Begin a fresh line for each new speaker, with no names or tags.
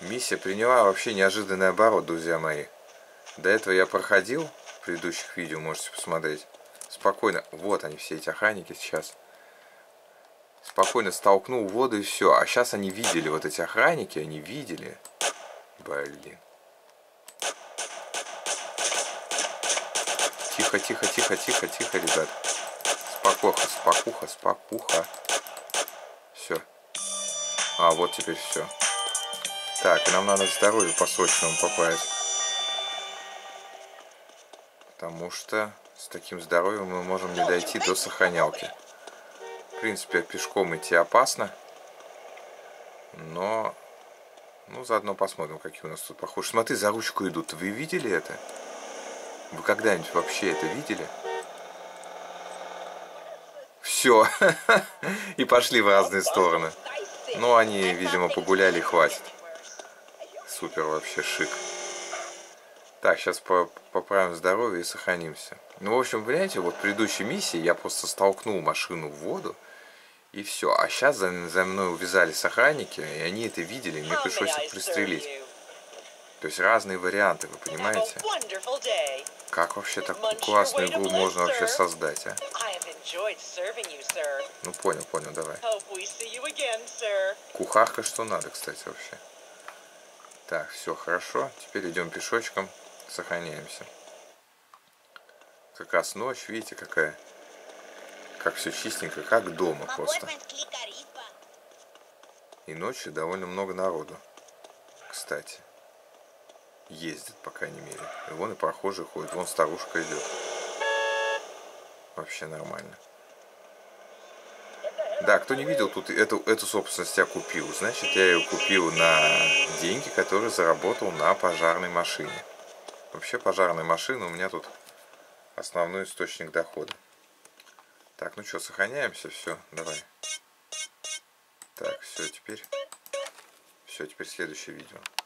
Миссия приняла вообще неожиданный оборот, друзья мои. До этого я проходил в предыдущих видео, можете посмотреть. Спокойно, вот они все эти охранники сейчас. Спокойно столкнул в воду и все. А сейчас они видели, вот эти охранники, они видели. Блин. Тихо, тихо, тихо, тихо, тихо, ребят. Спокуха, спокуха, спокуха. Все. А, вот теперь все. Так, и нам надо здоровье по-срочному поправить. Потому что с таким здоровьем мы можем не дойти до сохранялки. В принципе, пешком идти опасно. Но... Ну, заодно посмотрим, какие у нас тут похожи. Смотри, за ручку идут. Вы видели это? Вы когда-нибудь вообще это видели? Все. И пошли в разные стороны. Ну, они, видимо, погуляли и хватит. Супер вообще, шик. Так, сейчас поправим здоровье и сохранимся. Ну, в общем, понимаете, вот в предыдущей миссии я просто столкнул машину в воду. И все. А сейчас за мной увязались охранники, и они это видели, и мне пришлось их пристрелить. То есть разные варианты, вы понимаете? Как вообще такую классную игру можно вообще создать, а? Ну, понял, давай. Кухарка что надо, кстати, вообще. Так, все, хорошо. Теперь идем пешочком, сохраняемся. Как раз ночь, видите, какая. Как все чистенько, как дома просто. И ночью довольно много народу, кстати. Ездит, по крайней мере. И вон и прохожие ходят, вон старушка идет. Вообще нормально. Да, кто не видел, тут эту собственность я купил. Значит, я ее купил на деньги, которые заработал на пожарной машине. Вообще пожарная машина у меня тут основной источник дохода. Так, ну что, сохраняемся, все, давай. Так, все, теперь следующее видео.